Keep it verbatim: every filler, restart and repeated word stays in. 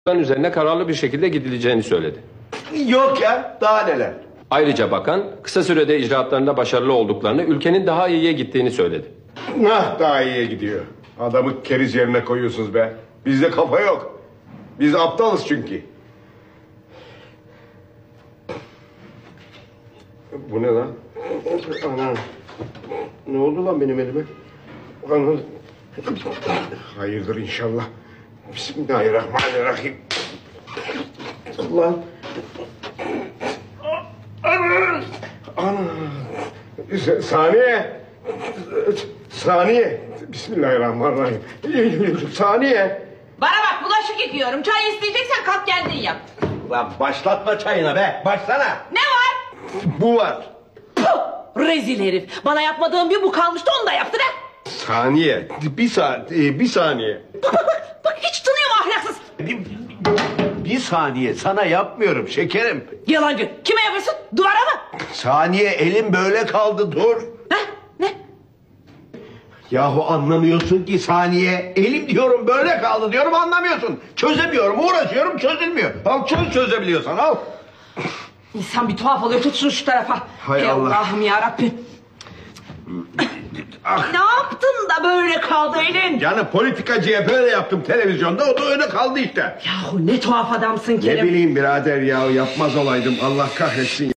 üzerine kararlı bir şekilde gidileceğini söyledi. Yok ya, daha neler? Ayrıca bakan kısa sürede icraatlarında başarılı olduklarını, ülkenin daha iyiye gittiğini söyledi. Nah, daha iyiye gidiyor. Adamı keriz yerine koyuyorsunuz be. Bizde kafa yok. Biz aptalız çünkü. Bu ne lan? Ana. Ne oldu lan benim elime? Ana. Hayırdır inşallah. Bismillahirrahmanirrahim. Allah. Ana. Ana. Saniye. Saniye. Bismillahirrahmanirrahim. Saniye. Bana bak, bulaşık yıkıyorum. Çay isteyeceksen kalk kendin yap. Lan başlatma çayına be. Başsana. Ne var? Bu var. Puh, rezil herif. Bana yapmadığım bir bu kalmıştı, onu da yaptı ne? Saniye. Bir saat. Bir saniye. Bak bak bak. Bak hiç tanıyorum ahlaksız. Bir, bir saniye. Sana yapmıyorum şekerim. Yalancı. Kime yapıyorsun? Duvara mı? Saniye, elim böyle kaldı, dur. Heh, ne? Yahu anlamıyorsun ki Saniye. Elim diyorum böyle kaldı diyorum, anlamıyorsun. Çözemiyorum, uğraşıyorum, çözülmüyor. Al çöz, çözebiliyorsan al. İnsan bir tuhaf oluyor. Tut şunu şu tarafa. Hay Ey Allah. Allah'ım yarabbim. Ah. Ne yaptın da böyle kaldı elin? Yani politikacıya böyle yaptım televizyonda, o da öyle kaldı işte. Yahu ne tuhaf adamsın Kerim. Ne bileyim birader ya, yapmaz olaydım, Allah kahretsin.